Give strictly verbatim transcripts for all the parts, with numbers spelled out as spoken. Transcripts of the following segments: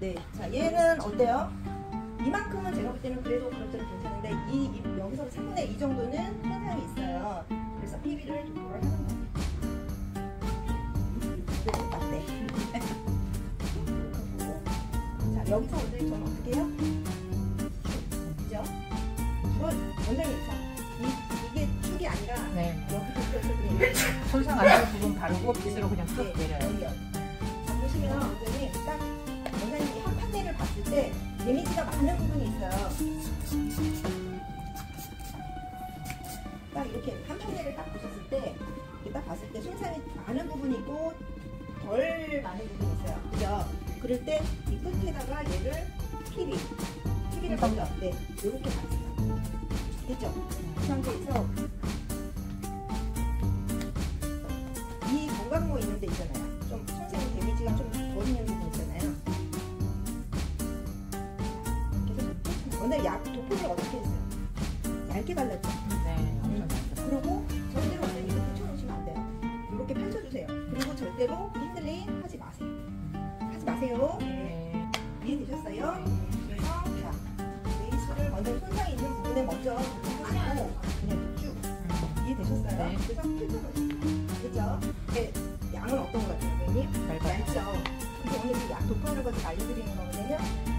네. 자, 얘는 어때요? 이만큼은 제가 볼 때는 그래도 그렇게 괜찮은데 이, 이 여기서 삼분의 이 정도는 현상이 있어요. 그래서 피비를 도포를 하는 거예요. 어때? 자, 여기서 원장님 저는 어떻게 해요? 그죠? 이건 원장님 자, 이, 이게 축이 아니라 네. 여기부터 그냥 손상 안 되는 부분 바르고 빗으로 그냥 쭉 네, 내려요. 여기요. 자, 보시면 원장님 딱 원장님이 한 판넬을 봤을 때 데미지가 많은 부분이 있어요. 딱 이렇게 한 판넬을 딱 보셨을 때 이렇게 딱 봤을 때 손상이 많은 부분이 있고 덜 많은 부분이 있어요. 그죠? 그럴 때 이 끝에다가 얘를 피비 피비를 먼저 네 이렇게 봤어요. 됐죠? 그 상태에서 이 건강모 있는 데 있잖아요. 좀 손상이 데미지가 좀 덜 있는 부분 있잖아요. 오늘 약 도포를 어떻게 했어요? 얇게 발랐죠? 네, 엄청 얇게. 그리고 절대로 원장님 이렇게 펼쳐놓으시면 안 돼요. 이렇게 펼쳐주세요. 그리고 절대로 핸들링 하지 마세요. 하지 마세요. 네. 이해되셨어요? 그래서 자, 베이스를 먼저 손상이 있는 부분에 먼저 하시고 그냥 쭉 이해되셨어요? 네. 그래서 펼쳐놓으세요. 그죠? 네. 양은 어떤 것 같아요, 선생님? 얇죠? 그래서 오늘 이 약 도포하는 것을 알려드리는 거거든요.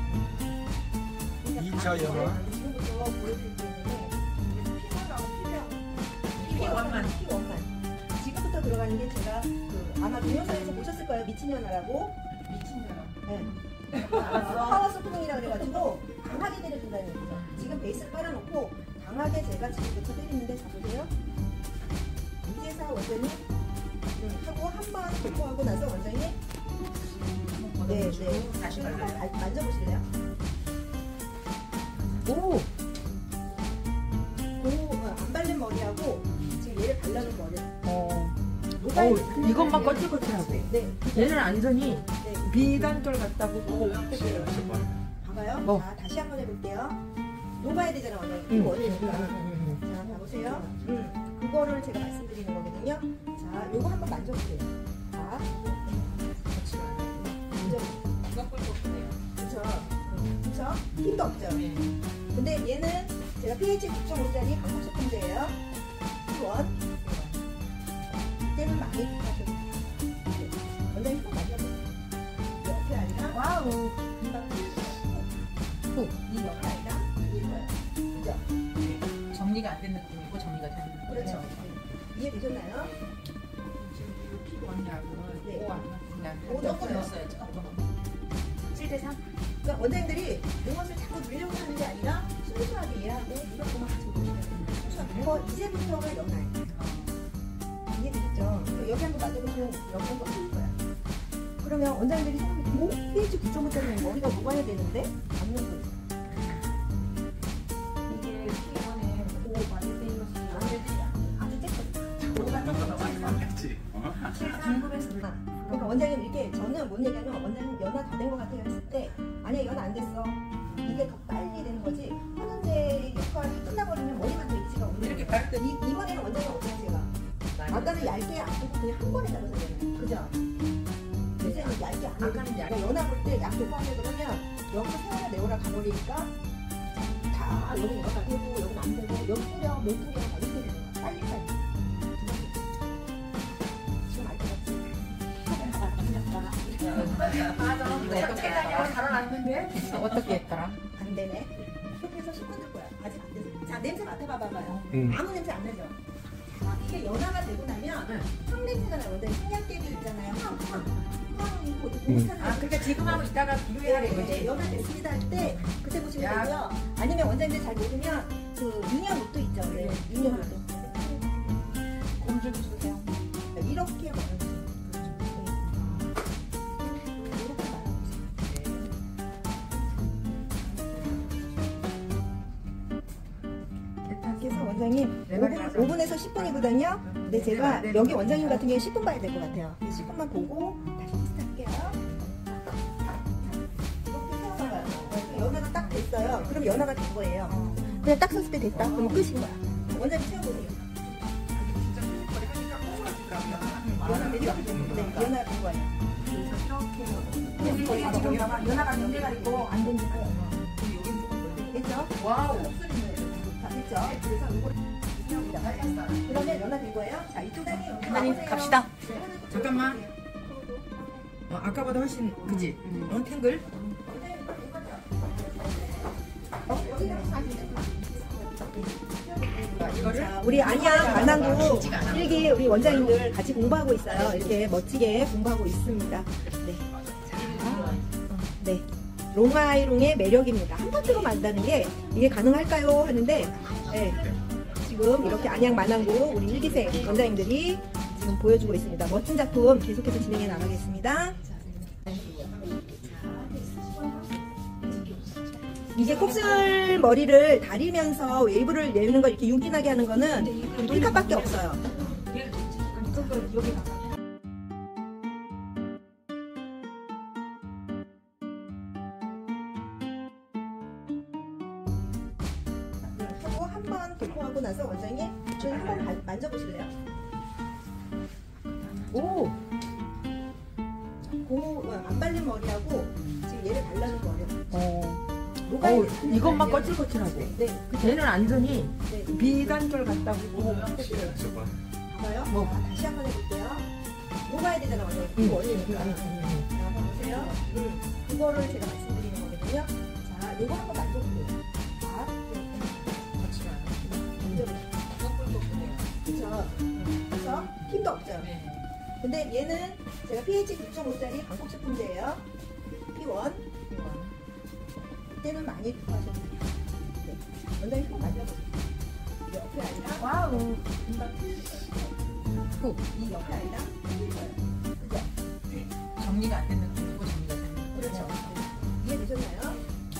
이 차 영화 지금부터 보여드릴 게 있는데 피원하고 피명 피원만. 피원만 지금부터 들어가는 게 제가 그 아마 동영상에서 보셨을 거예요. 미친년아라고 미친년아. 네. 파워 소프닝이라 그래가지고 강하게 때려준다는 얘기죠. 지금 베이스를 깔아놓고 강하게 제가 지금부터 때리는데 자 보세요. 이제사 원장님 음, 하고 한 번 도포하고 나서 원장님 네, 네. 다시 한번 발라요. 만져보실래요? 오! 오, 안 바른 머리하고 지금 얘를 발라놓은 머리. 어. 녹아야 어우, 돼. 이것만 거칠거칠하고. 네. 얘는 완전히 네. 비단결 같다고. 오. 봐봐요. 어. 자, 다시 한번 해볼게요. 녹아야 되잖아, 원장님. 응. 이 원이니까. 응. 자, 봐보세요. 음, 그거를 제가 말씀드리는 거거든요. 자, 요거 한번 만져보세요. 자, 만져보세요. 그쵸? 그쵸? 힘도 없죠? 네. 근데 얘는 제가 피에이치 구 점 오짜리 강력 소품제예요. 원. 이때는 많이 부탁해요. 원장님 꼭 만져보세요. 옆에 아니라 와우. 훅. 이 옆에 아니라 이거예요. 그죠? 정리가 안 된 느낌이고 정리가 된 느낌. 그렇죠. 네. 이해되셨나요? 지금 피곤약은 네. 오 안 맞는다. 오 조금 넣었어요. 칠 대 삼? 그러니까 원장님들이 이것을 자꾸 누리려고 하는 게 아니라 순수하게 이해하고 이거 보면 같이 보시면 순수하게 이거 이제부터가 연아예요. 이해되셨죠? 여기 한번 맞아보시면 여기 한번 풀 거야. 그러면 원장님들이 생각해 뭐? 피에이치 구 점 오짜리 머리가 녹아야 되는데 안 녹고 있어. 이게 피곤에 오 많이 돼 있는 거 아주 쬐끔. 그러니까 원장님 이렇게 저는 뭔 얘기하면 원장님 연화 다 된 것 같아요 했을 때 아니야 연화 안 됐어. 이게 더 빨리 되는 거지. 현재 역할이 끝나버리면 머리만 더 입지가 없는 이렇게 거예요. 밟듯. 이, 이번에는 원장님 어때요 제가? 아까는 얇게 안 하고 그냥 한 번에 잡아서 되는 그죠? 이제는 얇게 안 하고 아까는 얇게. 그러니까 연화 볼 때 약 도포하려 그러면 여기서 세월에 내오라 가버리니까 다 여기 연화 되고 여기 안 되고 여기 뿌려 못 뿌려 막 이렇게 되는 거야. 빨리 빨리. 지금 알 것 같지? 맞아. 어떻게 하냐고 달아놨는데 어떻게 했더라? 안 되네. 옆에서 손 건들 거야. 아직 안 돼서. 자 냄새 맡아봐봐요. 응. 아무 냄새 안 나죠? 자, 이게 연화가 되고 나면 향 냄새가 나요. 근데 향약깨비 있잖아요. 향, 향. 향 이거 비슷한 아, 그러니까 지금 하고 이따가 비교해야 네, 되는 이제 거지. 연화 됐습니다 할 때 그때 보시면 야. 되고요. 아니면 원장님들 잘 모르면 그 유니언 옷도 있죠. 네. 유니언 옷도. 곰좀 주세요. 이렇게 말아주세요. 이렇게 말아주세요. 그래서 원장님 오 분에서 십 분이거든요. 근데 제가 여기 원장님 같은 경우에 십 분 봐야 될 것 같아요. 십 분만 보고 다시 테스트할게요. 이렇게 세워봐요. 연화가 딱 됐어요. 그럼 연화가 된 거예요. 그냥 딱 썼을 때 됐다. 그럼 끝인 거야. 원장님 세워보세요. 연화 되죠? 네, 연화 된 거예요. 근데 이게 지금 연화가 연대가 있고 안 된지가 됐죠? 와우. 다 됐죠? 그래서 이거 그러면 연화 된 거예요? 자, 이쪽 다리 하나님 갑시다. 잠깐만. 어, 아까보다 훨씬 그지? 어, 탱글? 자, 우리 안양 만안구 일기 우리 원장님들 같이 공부하고 있어요. 이렇게 멋지게 공부하고 있습니다. 네. 자, 어, 네. 롱아이롱의 매력입니다. 한 번으로 만다는 게 이게 가능할까요? 하는데, 네. 지금 이렇게 안양 만안구 우리 일기생 원장님들이 지금 보여주고 있습니다. 멋진 작품 계속해서 진행해 나가겠습니다. 이제 곱슬 머리를 다리면서 웨이브를 내는 거 이렇게 윤기나게 하는 거는 힐컷밖에 없어요. 하고 한 번 도포하고 나서 원장님 좀 한번 만져보실래요? 오! 고, 안 발린 머리하고 지금 얘를 발라놓은 머리. 어. 어우, 이것만 거칠거칠하고. 네. 얘는 완전히 네. 비단결 같다고. 봐봐요. 뭐. 자, 다시 한번 해볼게요. 녹아야 되잖아, 원래. 응. 이거 원리니까. 자, 한번 보세요. 음, 그거를 제가 말씀드리는 거거든요. 자, 요거 한번 만져볼게요. 자, 이렇게. 만져볼게요. 그쵸? 그쵸? 힘도 없죠? 근데 얘는 제가 피에이치 구 점 오짜리 방콕 제품제예요. 피 원. 이때는 많이 하셨어요. 네. 원장님 꼭 만져보세요. 이 옆에 아니라 와우. 후. 이 옆에 아니라 그죠? 정리가 안 되는 거고 정리가 되는 거. 그렇죠. 네. 이해되셨나요?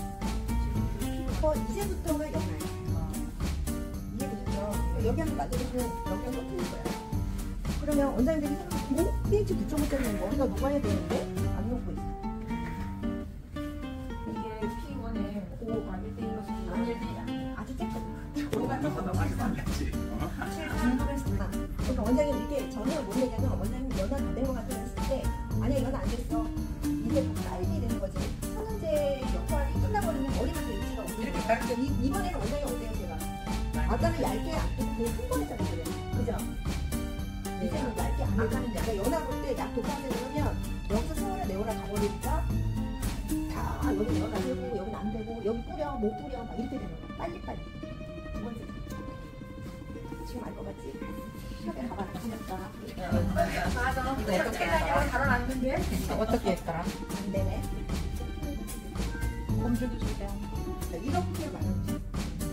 어, 이제부터가 연아예요. 이해되셨죠? 여기 한번 만져보시면 여기 한번 틀릴 거예요. 그러면 원장님들이 생각하면 뭐? 피에이치 구 점 오짜리는 머리가 녹아야 되는데 안 녹고 있어. 이게 피 원에 오 많이 떼인 것이 아주 쬐거든요. 조가 조금 더 많이 많겠지. 궁금했습니다. 그러니까 원장님 이렇게 전혀 못 얘기하면 원장님 연화 다 된 것 같아 했을 때 아니야 이건 안 됐어. 이게 빨리 되는 거지. 천연제 역할이 끝나버리면 머리만 될 수가 없는 이렇게 거예요. 얇게. 이- 이번에는 원장님 어때요 제가? 아까는 얇게 안 뜨고 그냥 큰 거 했잖아요. 그래. 그죠? 이제는 얇게 안 하는 그러니까 연화 볼 때 약 독하게 그러면 여기서 세월에 내월에 가버리니까 다 여기 연화 되고 여기는 안 되고 여기 뿌려 못 뿌려 막 이렇게 되는 거야. 빨리빨리. 두 번째. 지금 알 것 같지? 샵에 가봐. 지났다. 맞아. 이거 어떻게 다녀? 달아놨는데? 어떻게 했더라? 안 되네. 곰줄도 주세요. 자, 이렇게 말하는 거지.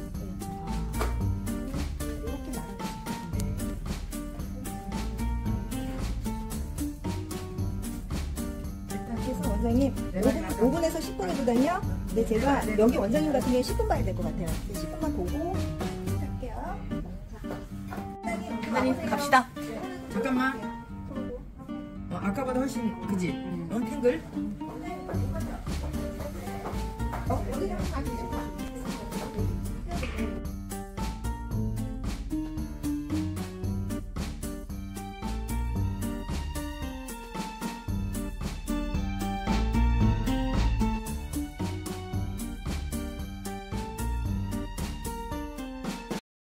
이렇게 말하는 거지. 이렇게 해서 원장님 오 분에서 십 분 해보다니요. 근데 제가 여기 원장님 같은 경우에 십 분 봐야 될 것 같아요. 십 분만 보고 할게요. 하나님 갑시다. 잠깐만. 어, 아까보다 훨씬 그지? 어, 탱글? 어, 여기 좀